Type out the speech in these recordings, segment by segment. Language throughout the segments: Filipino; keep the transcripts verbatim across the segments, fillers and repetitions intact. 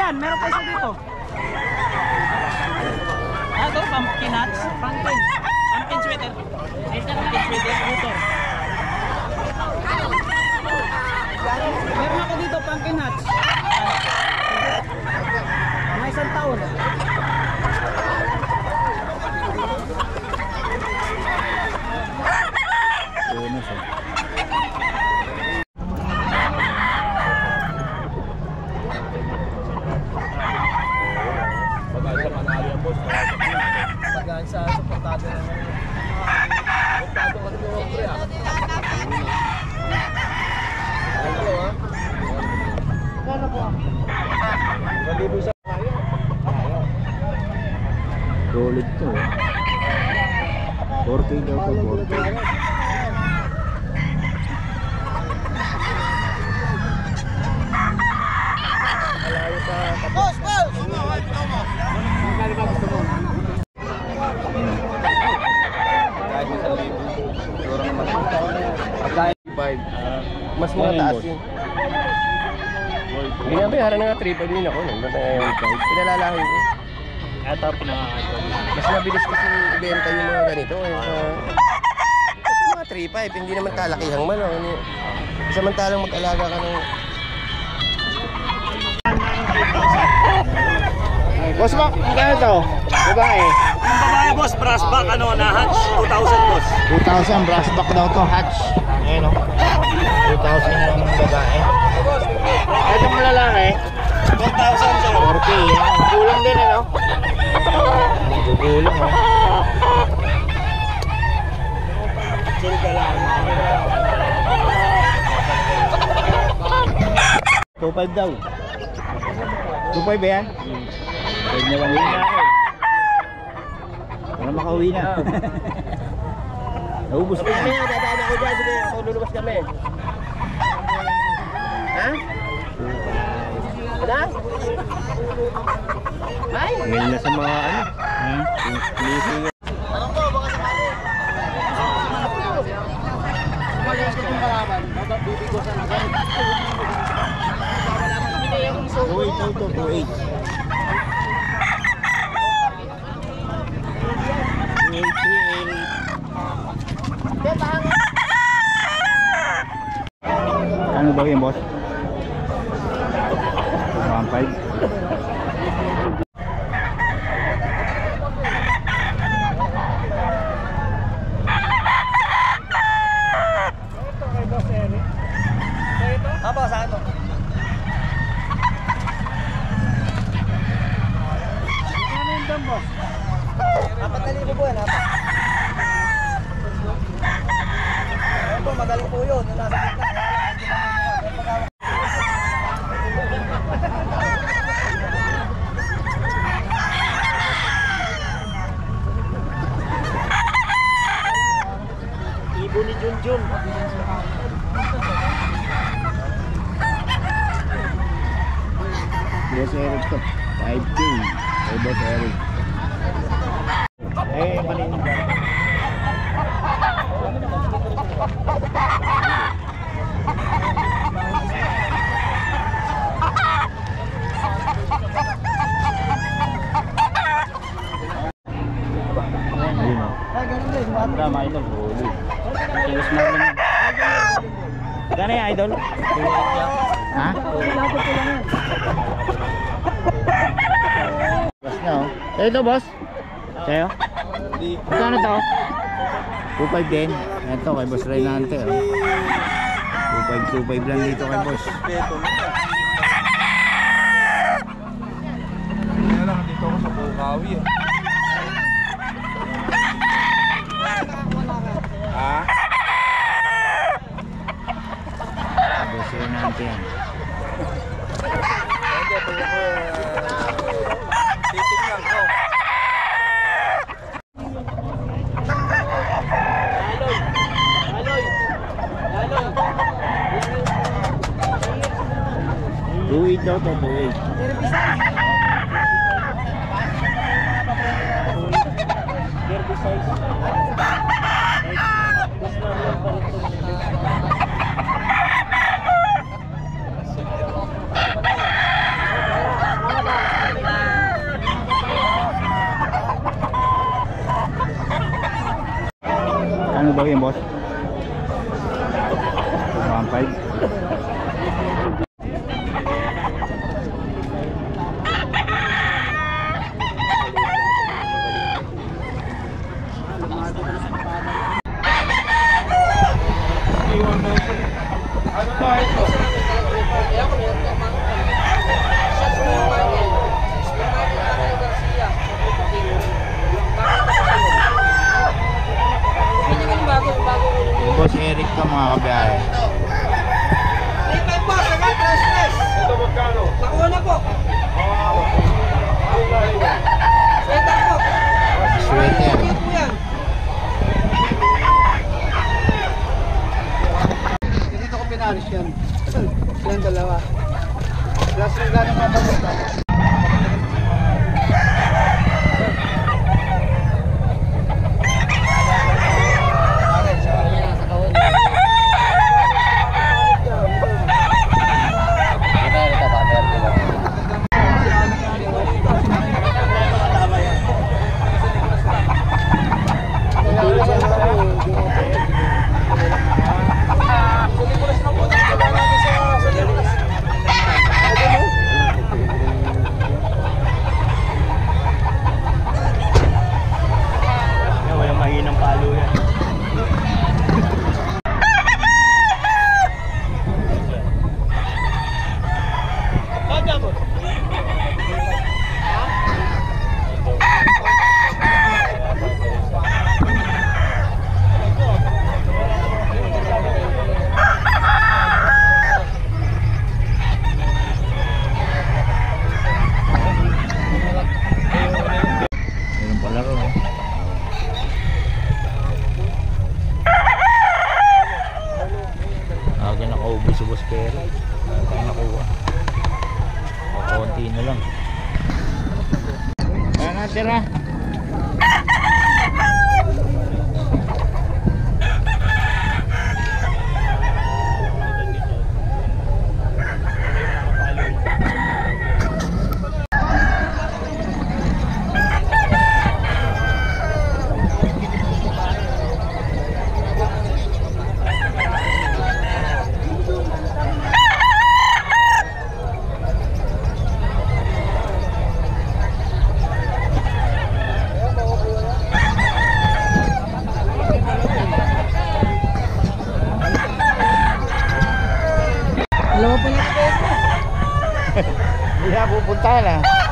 yan, meron pa isa dito. Ah, ito, pumpkin nuts. Pumpkin. Pumpkin sweater. Pumpkin sweater. Sweater. Meron ako dito, pumpkin nuts. Mga isang taon. Ano siya? Pagkaan sa suportado ng suportado ka dito pre ah. Ano ah? Kano po? Malibo sa kayo. Solid to. four K daw to four K. Boss, boss! Magkano ba gusto mo? Kahit sa libo. Siguro naman. Pagkain five. Mas mga taas yun. Hindi nga bayara na nga three five din ako. Pinalalahin ko. Ito pinakakito. Mas mabilis kasi ibenta yung mga ganito. Ito mga three five. Hindi naman kalakihang man. Samantalang mag-alaga ka ng... Boss mo, kaya ito? Babae? Yung babae boss, brass back, ano, na hatch, two thousand boss. two thousand, brass back daw to, hatch. Ayan o. two thousand yung babae. Itong lalaki? one thousand sir. four K, yan. Gulang din ano? Gugulang o. Chill ka lang. two five daw. two five ba yan? Pwede na lang uwi na ako eh. Para makauwi na. Naubos ko na. Sige, dadaan ako dyan. Sige, ako lulubas kami. Ha? Ano? Ay? Ngayon na sa mga ano. Hmm? Anong po? Baka sakali. Malayas ko yung kalaban. Bibigosan na ganit. two eight daw to, two eight. Ano daw yung boss? one five. Apa saan to? Ano yung dam boss? Apat na libo po yan, apat. Ito, magaling po yun. Yung nasa gitna. Ibo ni Junjun. Boss Eric to, five K. Hey Boss Eric. Eh, malinig ba? Drama idol, huli. Kilos mo naman. Gana yung idol? Ha? Boss na oh. Eh ito boss? Sa'yo? Magkano ito? two five din. Ito kay Boss Reynante oh. two five, two five lang dito kay boss. Kaya lang, dito ako sa Bukawi eh. Ha? Boss Reynante yan. Titingnan ko. two eight daw to, two eight. daw yan, boss? one five. Boss Eric ka mga kabiyahe. Nakuha na po. Sweater po. Sweater. Dito ko pinalis yan. Yan dalawa. Plus yung gano'ng mabagusta. Tira. Hindi na pupunta na.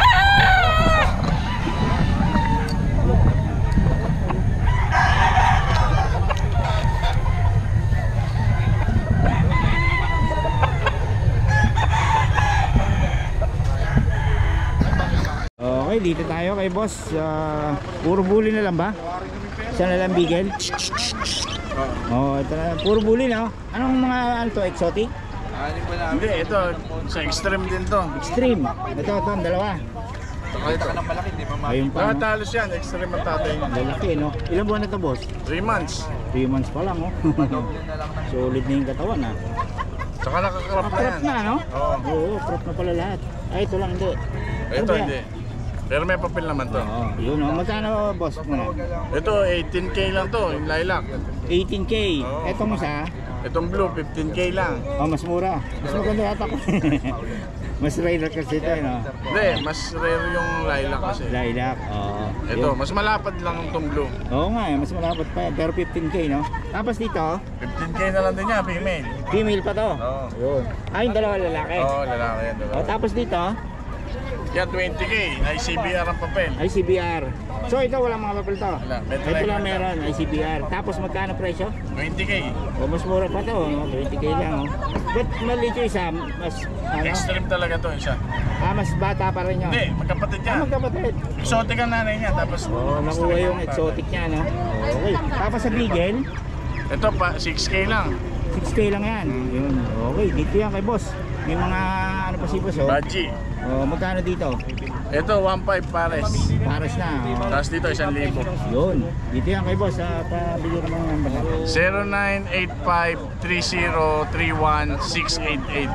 Okay, dito tayo kay boss. Uh, puro bully na lang ba? Isa na lang bigel. Oh, ito na. Puro bully na. Anong mga ano to, exotic? Hindi, ito sa extreme din to. Extreme. Ito, ito, ang dalawa. Nakita ka ng malaki, di ba mami? Ayun pa, Lahat no? halos yan, extreme ang tatay. Lalaki, no? Ilang buwan na ito, boss? three months. three months pa lang, oh. Solid na yung katawan, ha? Saka nakakrap na Crop yan. na, no? Oo. Oo, crop na pala lahat. Ay, ito lang, hindi. Ano Ito ba yan? hindi. Pero may papel naman to. Oo, yun, oh. Magkano, boss, muna? Ito eighteen K lang to, yung lilac. eighteen K. Oo. Ito mo sa? Itong blue, fifteen K lang. Oh, mas mura. Mas maganda yata ko. Mas rider kasi ito, no? Hindi, mas rare yung lilac kasi. Lilac, oo. Ito, Yun. mas malapad lang itong blue. Oo nga, eh, mas malapad pa yan. Pero fifteen K, no? Tapos dito, fifteen K na lang din niya, female. female pa to. Oo. Yun. Ah, yung dalawa lalaki. Oo, lalaki yan. O, Lalaki. tapos dito, Yan, twenty K. I C B R ang papel. I C B R. So ito walang mga papel to. Wala. Metro Ito Life lang lang. meron, I C B R. Tapos magkano presyo? twenty K. O mas mura pa to, no? twenty K lang, oh. But maliit yung isa, mas ano? Extreme talaga to isa. Ah, mas bata pa rin yun. Hindi, magkapatid Ah, yan. magkapatid. Exotic ang nanay niya, tapos Oh, nakuha yung exotic niya, no? Okay. Tapos sa Beagle, ito pa, six K lang. six K lang yan. Yun. Okay, dito yan kay boss. May mga ano pa si boss, oh. Baji. Oh, magkano dito? Ito, one five pares. Pares na. Oh. Tapos dito, isang libo. Yun. Dito yan kay boss. Uh, pabili naman ng number natin. zero nine eight five three zero three one six eight eight.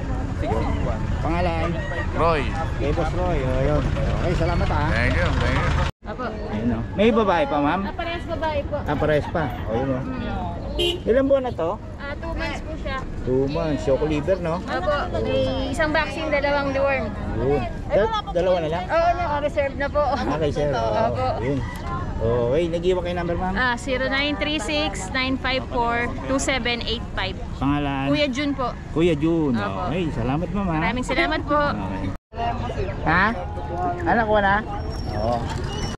Pangalan? Roy. Kay boss Roy. Oh, yun. Okay, salamat ah. Thank you, thank you. po. Ayun o. May babae pa, ma'am? Ah, parehas babae po. Ah, parehas pa. O, yun o. Mm. Ilan buwan na to? Ah, two months po siya. Two months. Choco liver, no? Opo, may isang vaccine, dalawang deworm. Yun. Dal- dalawa na lang? Oo, naka-reserve na po. Okay, sir. Opo. Oh, yun. Okay, nag-iwan kayo number, ma'am? Ah, zero nine three six, nine five four, two seven eight five. Pangalan? Kuya Jun po. Kuya Jun. Opo. Okay, salamat, ma'am. ha? Maraming salamat po. Okay. Ha? Anak ko na? Oo.